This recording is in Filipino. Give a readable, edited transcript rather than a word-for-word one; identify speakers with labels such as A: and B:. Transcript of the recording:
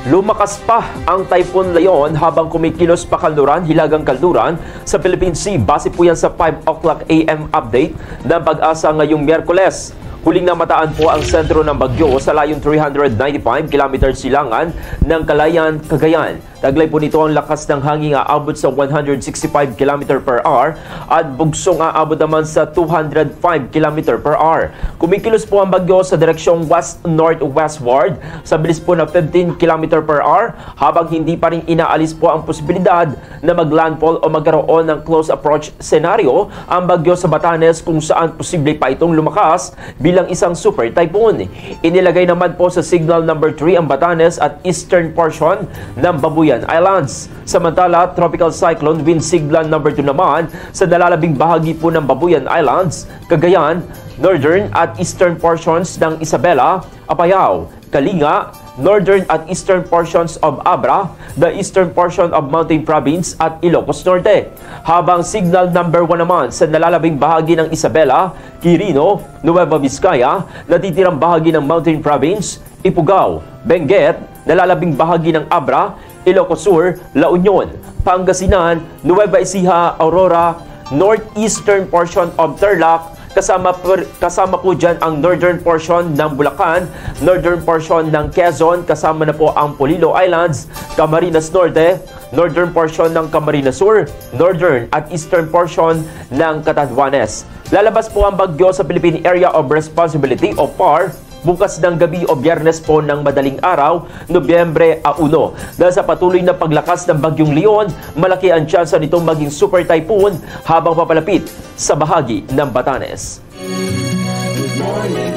A: Lumakas pa ang Typhoon Leon habang kumikilos pa kanluran, hilagang kanluran sa Philippine Sea. Base po yan sa 5 o'clock AM update ng Pag-asa ngayong Miyerkules. Huling namataan po ang sentro ng bagyo sa layong 395 km silangan ng Kalayaan, Cagayan. Taglay po nito ang lakas ng hangin aabot sa 165 km per hour at bugsong aabot naman sa 205 km per hour. Kumikilos po ang bagyo sa direksyong west-northwestward sa bilis po na 15 km per hour habang hindi pa rin inaalis po ang posibilidad na maglandfall o magkaroon ng close approach scenario ang bagyo sa Batanes kung saan posible pa itong lumakas bilang isang super typhoon. Inilagay naman po sa signal number 3 ang Batanes at eastern portion ng Babuyan Islands. Samantala, tropical cyclone wind signal number 2 naman sa nalalabing bahagi po ng Babuyan Islands, Cagayan, northern at eastern portions ng Isabela, Apayao, Kalinga, northern at eastern portions of Abra, the eastern portion of Mountain Province at Ilocos Norte. Habang signal number 1 naman sa nalalabing bahagi ng Isabela, Quirino, Nueva Vizcaya, natitirang bahagi ng Mountain Province, Ifugao, Benguet, nalalabing bahagi ng Abra, Ilocos Sur, La Union, Pangasinan, Nueva Ecija, Aurora, northeastern portion of Tarlac, kasama po dyan ang northern portion ng Bulacan, northern portion ng Quezon, kasama na po ang Polillo Islands, Camarines Norte, northern portion ng Camarines Sur, northern at eastern portion ng Catanduanes. Lalabas po ang bagyo sa Philippine Area of Responsibility o PAR bukas ng gabi o Biyernes po ng madaling araw, Nobyembre 1. Dahil sa patuloy na paglakas ng bagyong Leon, malaki ang tsansa nitong maging super typhoon habang papalapit sa bahagi ng Batanes.
B: Good morning.